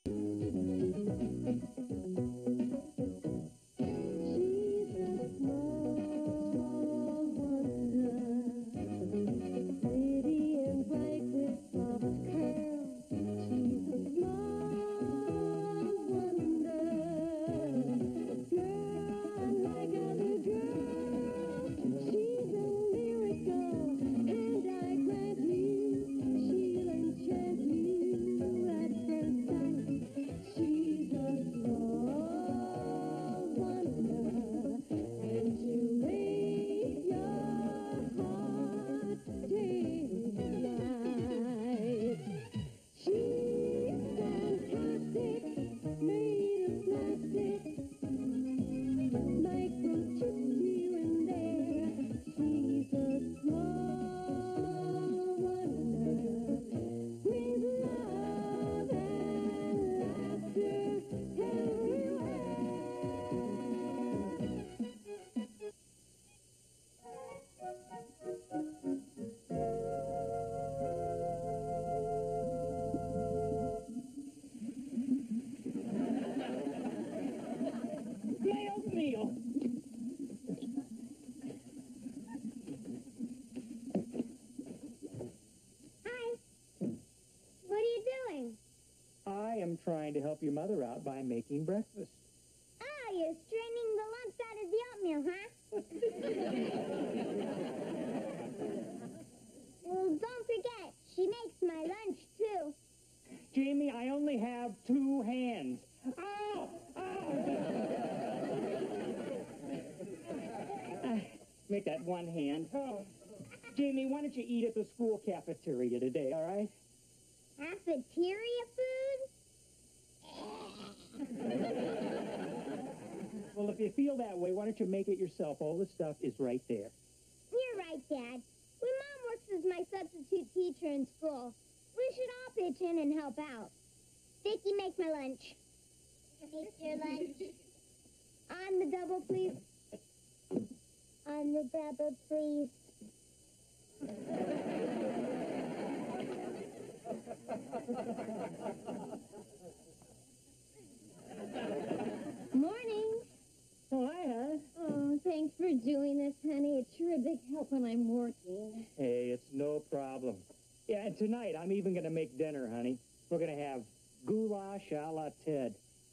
Trying to help your mother out by making breakfast. Ah, you're straining the lumps out of the oatmeal, huh? Well, don't forget, she makes my lunch, too. Jamie, I only have 2 hands. Ow! Ow! Make that 1 hand. Oh. Jamie, why don't you eat at the school cafeteria today, all right? Cafeteria food? Well, if you feel that way, why don't you make it yourself? All the stuff is right there. You're right, Dad. When Mom works as my substitute teacher in school, we should all pitch in and help out. Vicky, make my lunch. Make your lunch. On the double, please. On the double, please. Morning. Oh, hi, hon. Oh, thanks for doing this, honey. It's sure a big help when I'm working. Hey, it's no problem. Yeah, and tonight I'm even going to make dinner, honey. We're going to have goulash a la Ted.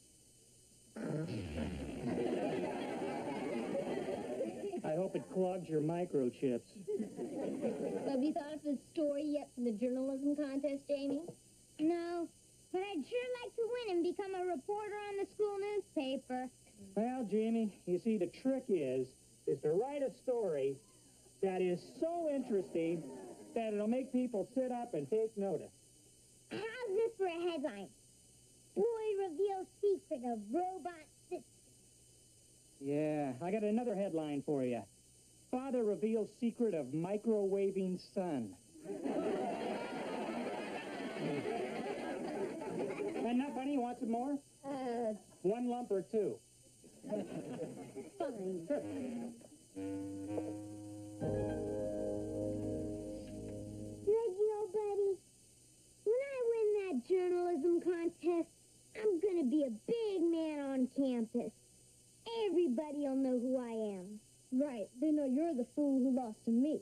I hope it clogs your microchips. Have you thought of a story yet for the journalism contest, Jamie? No, but I'd sure like to win and become a reporter on the school newspaper. Well, Jamie, you see, the trick is to write a story that is so interesting that it'll make people sit up and take notice. How's this for a headline? Boy reveals secret of robot system. Yeah, I got another headline for you. Father reveals secret of microwaving son. Enough, honey? You want some more? 1 lump or 2? Fine. Sure. Reggie, old buddy, when I win that journalism contest, I'm gonna be a big man on campus. Everybody'll know who I am. Right. They know you're the fool who lost to me.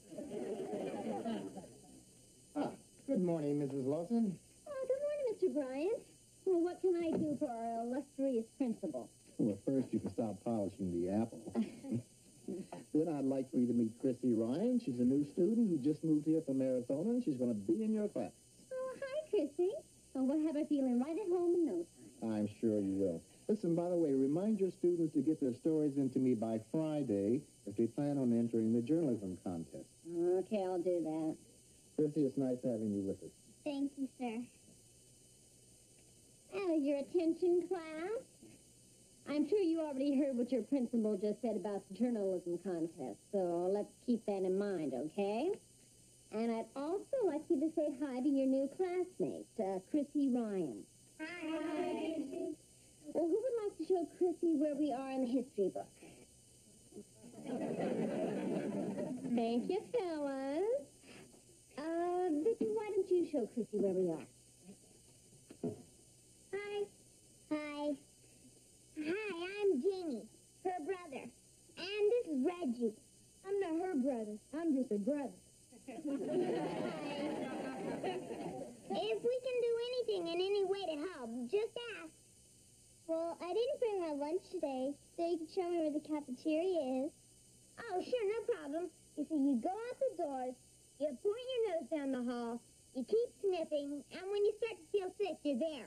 Good morning, Mrs. Lawson. Oh, good morning, Mr. Bryant. Well, what can I do for our illustrious principal? Well, first you can stop polishing the apple. Then I'd like for you to meet Chrissy Ryan. She's a new student who just moved here from Arizona, and she's going to be in your class. Oh, hi, Chrissy. Oh, we'll have her feeling right at home in no time. I'm sure you will. Listen, by the way, remind your students to get their stories into me by Friday if they plan on entering the journalism contest. Okay, I'll do that. Chrissy, it's nice having you with us. Thank you, sir. Oh, your attention, class? I'm sure you already heard what your principal just said about the journalism contest, so let's keep that in mind, okay? And I'd also like you to say hi to your new classmate, Chrissy Ryan. Hi. Well, who would like to show Chrissy where we are in the history book? Thank you, fellas. Vicky, why don't you show Chrissy where we are? Hi, If we can do anything in any way to help, just ask. Well, I didn't bring my lunch today, so you can show me where the cafeteria is. Oh, sure, no problem. You see, you go out the doors, you point your nose down the hall, you keep sniffing, and when you start to feel sick, you're there.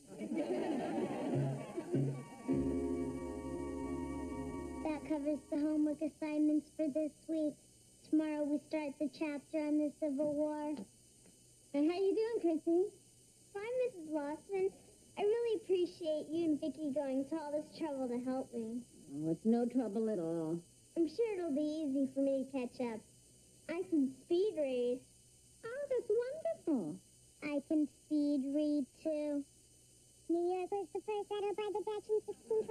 That covers the homework assignments for this week. Tomorrow we start the chapter on the Civil War. And how you doing, Chrissy? Fine, Mrs. Lawson. I really appreciate you and Vicki going to all this trouble to help me. Oh, it's no trouble at all. I'm sure it'll be easy for me to catch up. I can speed read. Oh, that's wonderful. I can speed read, too. New York was the first settled by the Dutch in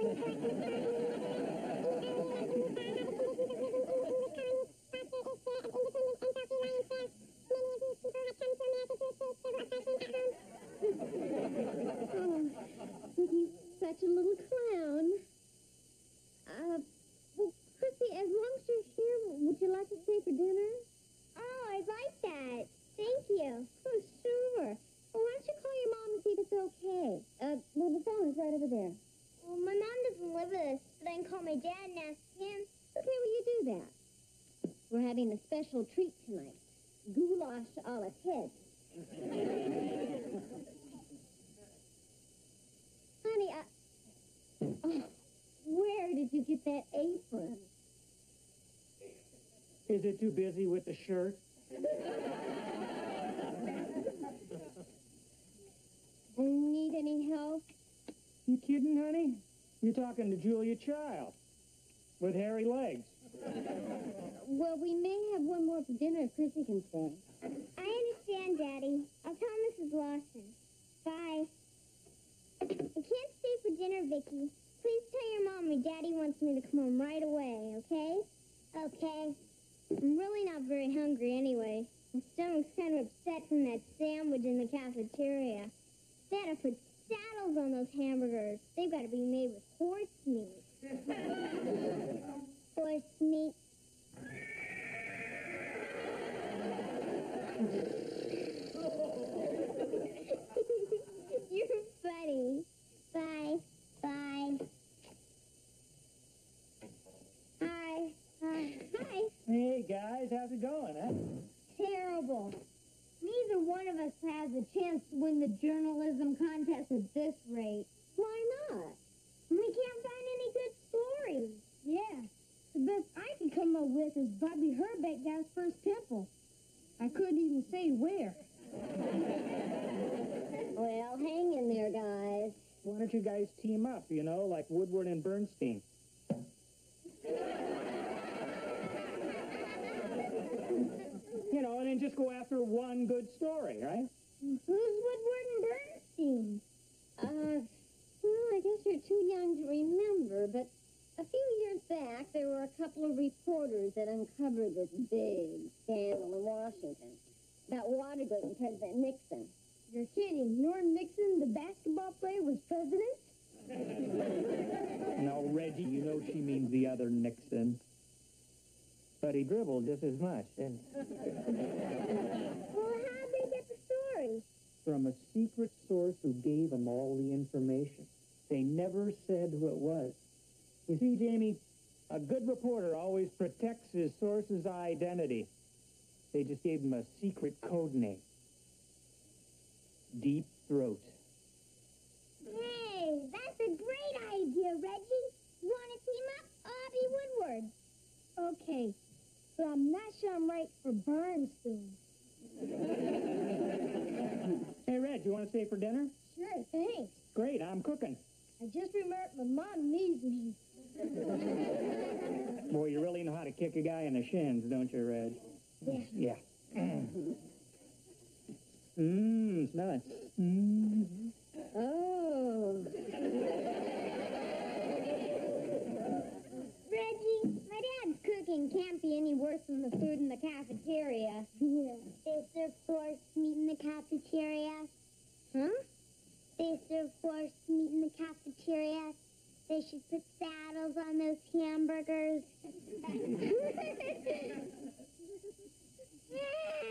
1624. Oh, Vicky's such a little clown. Well, Chrissy, as long as you're here, would you like to stay for dinner? Oh, I like that. Thank you. Oh, sure. Well, why don't you call your mom and see if it's okay? Well, the phone is right over there. Well, my mom doesn't live with us, but I can call my dad and ask him. Okay, will you do that? We're having a special treat tonight. Goulash a la Ted. Honey, oh, where did you get that apron? Is it too busy with the shirt? Need any help? You kidding, honey? You're talking to Julia Child with hairy legs. Well, we may have one more for dinner if Chrissy can stay. I understand, Daddy. I'll tell Mrs. Lawson. Bye. I can't stay for dinner, Vicki. Please tell your mom my daddy wants me to come home right away, okay? Okay. I'm really not very hungry anyway. My stomach's kind of upset from that sandwich in the cafeteria. They had to put saddles on those hamburgers. They've got to be made with horse meat. Horse meat. You're funny. Bye. Bye. Hi. Hi. Hey, guys, how's it going, huh? Terrible. Neither one of us has a chance to win the journalism contest at this rate. Why not? We can't find any good stories. Yeah. The best I can come up with is Bobby Herbeck got his first pimple. I couldn't even say where. Well, hang in there, guys. Why don't you guys team up, like Woodward and Bernstein? And then just go after one good story, right? Who's Woodward and Bernstein? Well, I guess you're too young to remember, but a few years back, there were a couple of reporters that uncovered this big scandal in Washington about Watergate and President Nixon. You're kidding. Norm Nixon, the basketball player, was president? No, Reggie, she means the other Nixon. But he dribbled just as much, didn't he? Well, how'd they get the story? From a secret source who gave him all the information. They never said who it was. You see, Jamie, a good reporter always protects his source's identity. They just gave him a secret code name. Deep Throat. Hey, that's a great idea, Reggie. Want to team up? I'll be Woodward. Okay. So I'm not sure I'm right for Bernstein. Hey, Reg, you want to stay for dinner? Sure, thanks. Great, I'm cooking. I just remembered my mom needs me. Boy, you really know how to kick a guy in the shins, don't you, Reg? Yeah. Yeah. Smell it. Oh. Reggie, my dad's cooking can't be any worse than the food in the cafeteria. Yeah. They serve horse meat in the cafeteria. Huh? They serve horse meat in the cafeteria. They should put saddles on those hamburgers.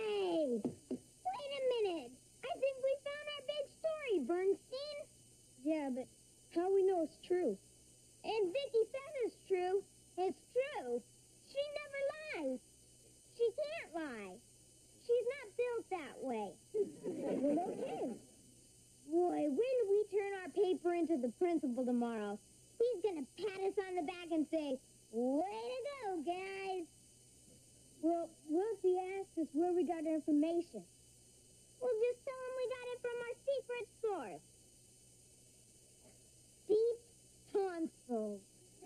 Well, okay. Boy, when we turn our paper into the principal tomorrow, he's gonna pat us on the back and say, "Way to go, guys." Well, what if he asks us where we got our information? We'll just tell him we got it from our secret source. Deep tonsils.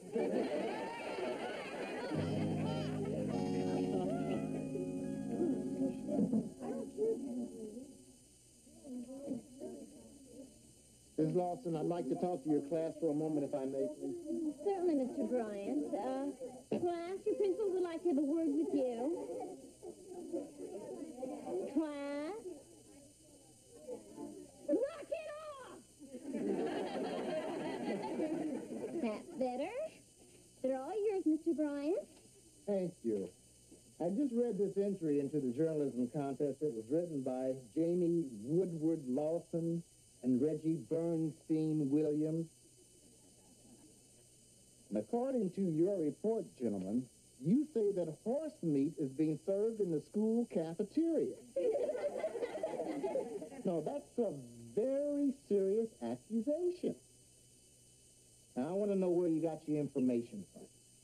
Miss Lawson, I'd like to talk to your class for a moment, if I may, please. Certainly, Mr. Bryant. Class, your principal would like to have a word with you. Class? Knock it off! That's better. They're all yours, Mr. Bryant. Thank you. I just read this entry into the journalism contest. It was written by Jamie Woodward Lawson and Reggie Bernstein Williams. And according to your report, gentlemen, you say that horse meat is being served in the school cafeteria. No, that's a very serious accusation. Now, I want to know where you got your information from.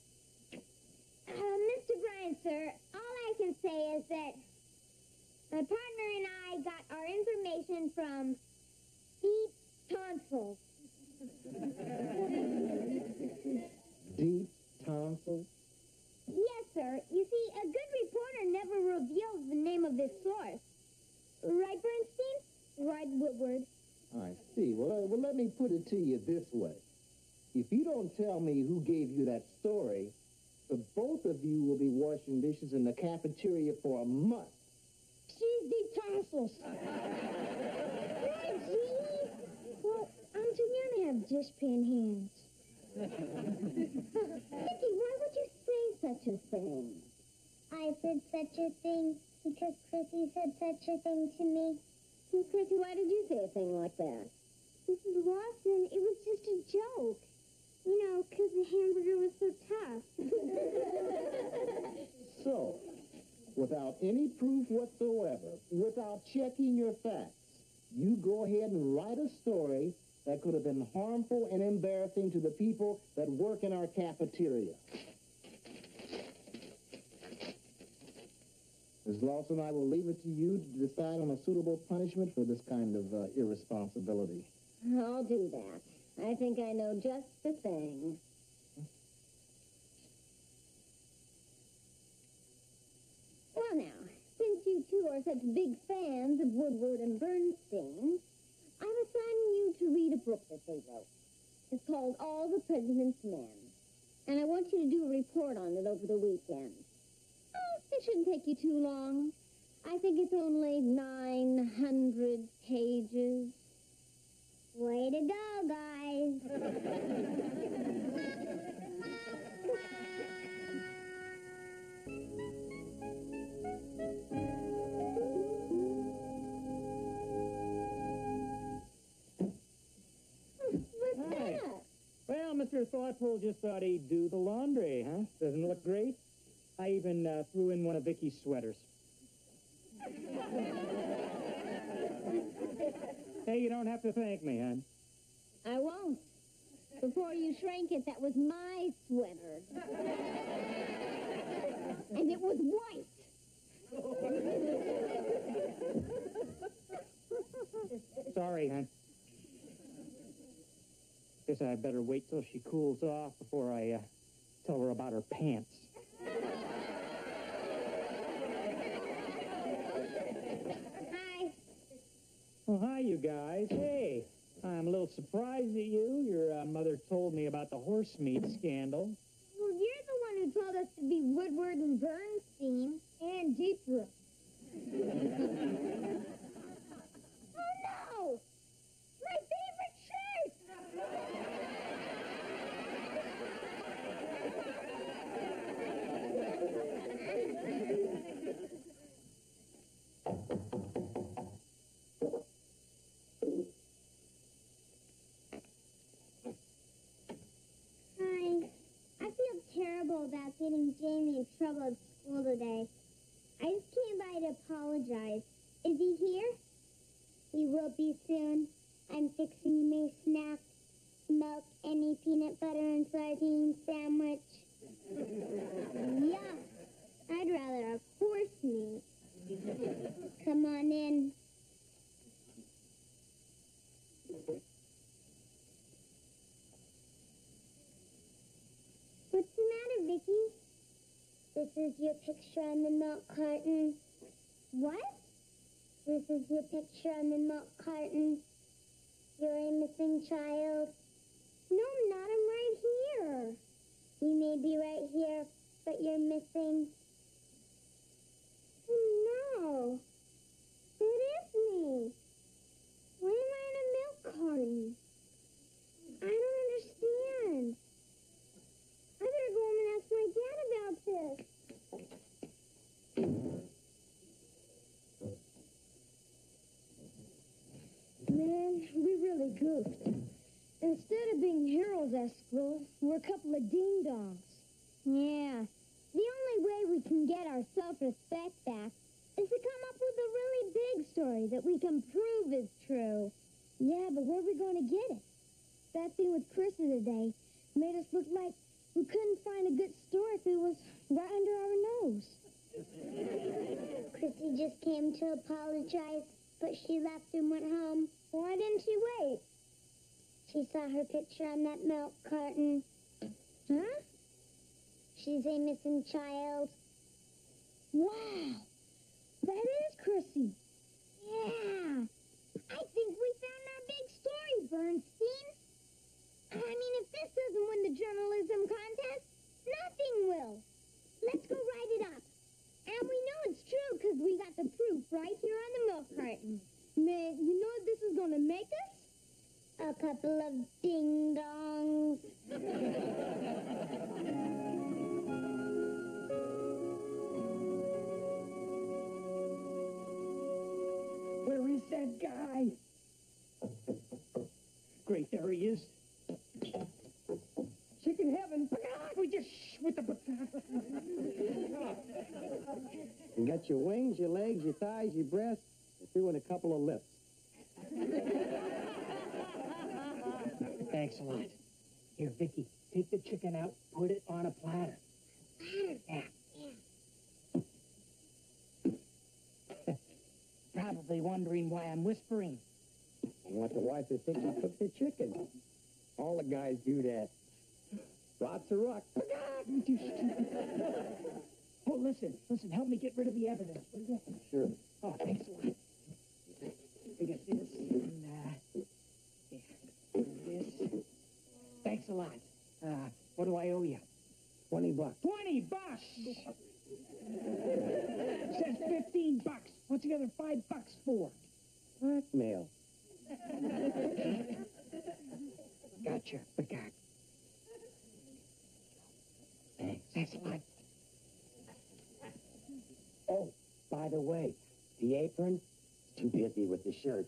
Mr. Bryan, sir, all I can say is that my partner and I got our information from Deep Tonsils. Deep tonsils? Yes, sir. You see, a good reporter never reveals the name of his source. Right, Bernstein? Right, Woodward. I see. Well, let me put it to you this way. If you don't tell me who gave you that story, the both of you will be washing dishes in the cafeteria for a month. She's Deep Tonsils. Reggie! Well, I'm too young to have dishpan hands. Vicky, why would you say such a thing? I said such a thing because Chrissy said such a thing to me. Well, Chrissy, why did you say a thing like that? Mrs. Lawson, it was just a joke. You know, because the hamburger was so tough. So, without any proof whatsoever, without checking your facts, you go ahead and write a story that could have been harmful and embarrassing to the people that work in our cafeteria. Ms. Lawson, I will leave it to you to decide on a suitable punishment for this kind of irresponsibility. I'll do that. I think I know just the thing. Well, now, since you two are such big fans of Woodward and Bernstein, I'm assigning you to read a book that they wrote. It's called All the President's Men. And I want you to do a report on it over the weekend. Oh, it shouldn't take you too long. I think it's only 900 pages. Way to go, guys. What's Hi. that? Well, Mr. Thoughtful just thought he'd do the laundry, huh? Doesn't it look great? I even threw in one of Vicky's sweaters. Hey, you don't have to thank me, hon. I won't. Before you shrank it, that was my sweater. And it was white. Sorry, hon. Guess I better wait till she cools off before I tell her about her pants. Hi. Oh, hi, you guys. Hey, I'm a little surprised at you. Your mother told me about the horse meat scandal. Well, you're the one who told us to be Woodward and Bernstein. And Deep Throat. Oh, no! My favorite shirt! Hi. I feel terrible about getting Jamie in trouble at school today. I just came by to apologize. Is he here? We will be soon. I'm fixing me snack, milk, any peanut butter and sardine sandwich. Yuck! I'd rather a horse meat. Come on in. What's the matter, Vicky? This is your picture on the milk carton. What? This is your picture on the milk carton. You're a missing child. No, I'm not. I'm right here. You may be right here, but you're missing. Oh, no. It is me. Why am I in a milk carton? I don't understand. I better go home and ask my dad about this. Man, we really goofed. Instead of being heroes at school, we're a couple of ding-dongs. Yeah. The only way we can get our self-respect back is to come up with a really big story that we can prove is true. Yeah, but where are we going to get it? That thing with Chrissy today made us look like we couldn't find a good story if it was right under our nose. Chrissy just came to apologize, but she left and went home. Why didn't she wait? She saw her picture on that milk carton. Huh? She's a missing child. Wow! That is Chrissy. Yeah. I think we found our big story, Bernstein. I mean, if this doesn't win the journalism contest, nothing will. Let's go write it up. And we know it's true because we got the proof right here on the milk carton. Man, you know what this is going to make us? A couple of ding-dongs. Where is that guy? Great, there he is. Chicken heaven. We just with the. You got your wings, your legs, your thighs, your breasts, and threw in a couple of lips. Thanks a lot. Here, Vicky, take the chicken out, put it on a platter. Yeah. Probably wondering why I'm whispering. I want the wife to think you cooked the chicken. All the guys do that. Lots of rock. Oh, listen, help me get rid of the evidence. What is that? Sure. Oh, thanks a lot. We got this and, this. Thanks a lot. What do I owe you? $20. 20 bucks! Says 15 bucks. What's the other $5 for? Blackmail. Gotcha. Forgot. Thanks a lot. Oh, by the way, the apron, too busy with the shirt.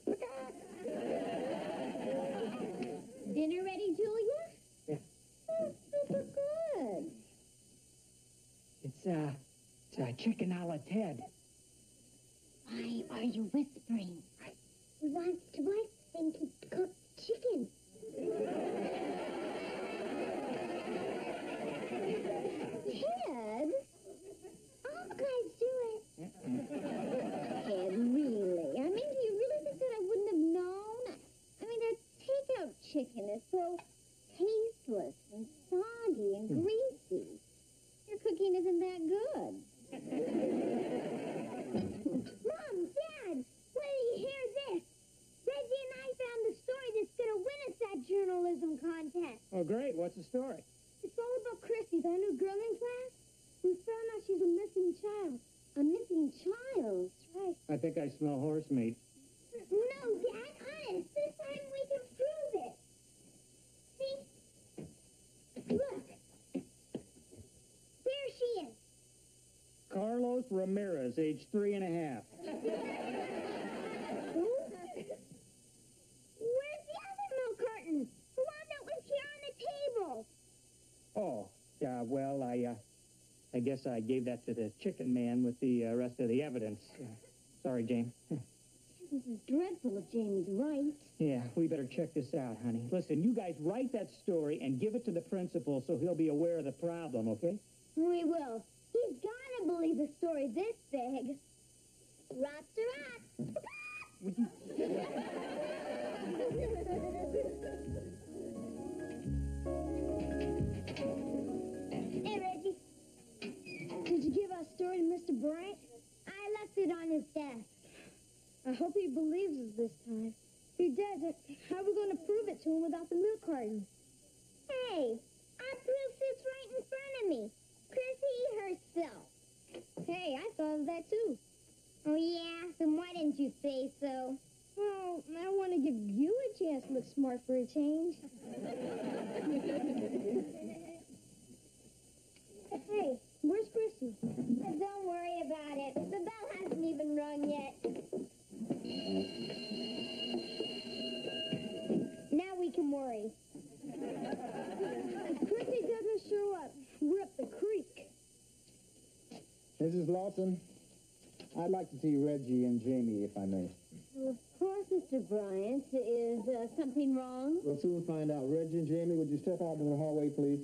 Dinner ready, Julia? Yeah. Oh, super good. It's chicken a la Ted. Why are you whispering? He wants to wife think he cooked chicken. Ted? All guys do it. Ted, really? I mean, do you really think that I wouldn't have known? I mean, that takeout chicken is so tasteless and soggy and greasy. Your cooking isn't that good. Mom, Dad, when did you hear this? Reggie and I found the story that's going to win us that journalism contest. Oh, great. What's the story? It's all about Chrissy, that new girl in class. We found out she's a missing child. A missing child. That's right. I think I smell horse meat. No, Dad, honest. This time we can prove it. See? Look. There she is. Carlos Ramirez, age 3.5. Where's the other milk carton? The one that was here on the table. Oh, yeah, well, I guess I gave that to the chicken man with the rest of the evidence. Sorry, Jane. This is dreadful if Jamie's right. Yeah, we better check this out, honey. Listen, you guys write that story and give it to the principal so he'll be aware of the problem, okay? We will. He's gotta believe a story this big. Rocks are rocks. Hey, Reggie. Did you give our story to Mr. Bryant? I left it on his desk. I hope he believes us this time. If he doesn't, how are we going to prove it to him without the milk carton? Hey, our proof sits right in front of me. Chrissy herself. Hey, I thought of that too. Oh, yeah? Then why didn't you say so? Well, I want to give you a chance to look smart for a change. Hey, where's Chrissy? Don't worry about it. The bell hasn't even rung yet. Now we can worry. If Chrissy doesn't show up, we're up the creek. Mrs. Lawson, I'd like to see Reggie and Jamie, if I may. Of course, Mr. Bryant. Is something wrong? We'll soon find out. Reggie and Jamie, would you step out into the hallway, please?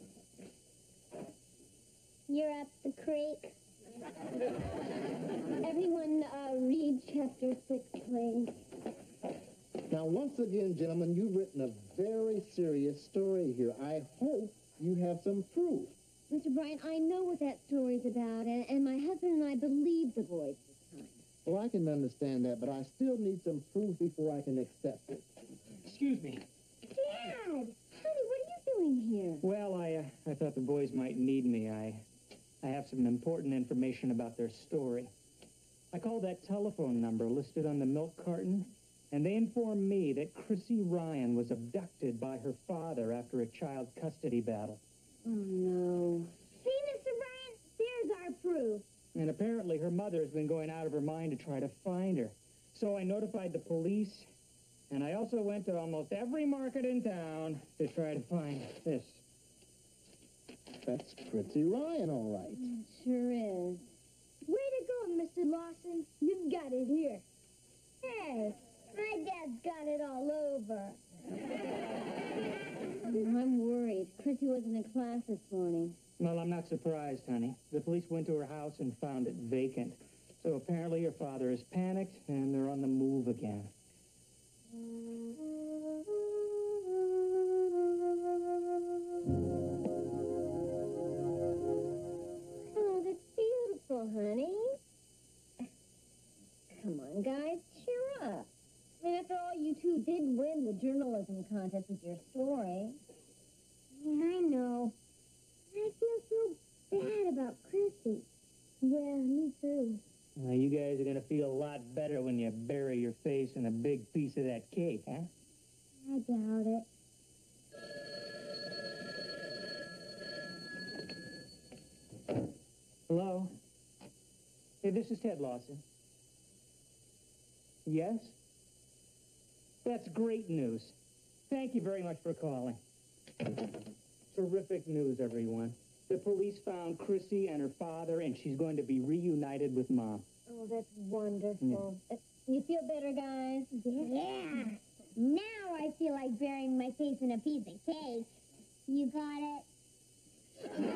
You're up the creek. Everyone, read chapter 6, please. Now, once again, gentlemen, you've written a very serious story here. I hope you have some proof. Mr. Bryant, I know what that story's about, and my husband and I believe the boys this time. Well, I can understand that, but I still need some proof before I can accept it. Excuse me. Dad! Honey, what are you doing here? Well, I thought the boys might need me. I have some important information about their story. I called that telephone number listed on the milk carton, and they informed me that Chrissy Ryan was abducted by her father after a child custody battle. Oh, no. See, Mr. Bryant? There's our proof. And apparently her mother has been going out of her mind to try to find her. So I notified the police, and I also went to almost every market in town to try to find this. That's Chrissy Ryan, all right. It sure is. Way to go, Mr. Lawson. You've got it here. Hey, my dad's got it all over. I'm worried. Chrissy wasn't in class this morning. Well, I'm not surprised, honey. The police went to her house and found it vacant. So apparently her father is panicked, and they're on the move again. Oh, that's beautiful, honey. Come on, guys, cheer up. I mean, after all, you two did win the journalism contest with your story. Yeah, I know. I feel so bad about Chrissy. Yeah, me too. You guys are going to feel a lot better when you bury your face in a big piece of that cake, huh? I doubt it. Hello? Hey, this is Ted Lawson. Yes? That's great news. Thank you very much for calling. Terrific news, everyone. The police found Chrissy and her father, and she's going to be reunited with Mom. Oh, that's wonderful. You feel better, guys? Yeah. Now I feel like burying my face in a piece of cake. You got it?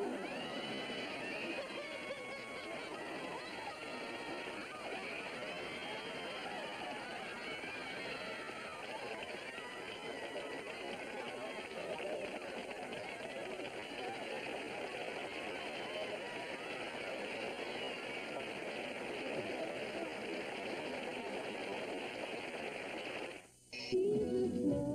Jesus loves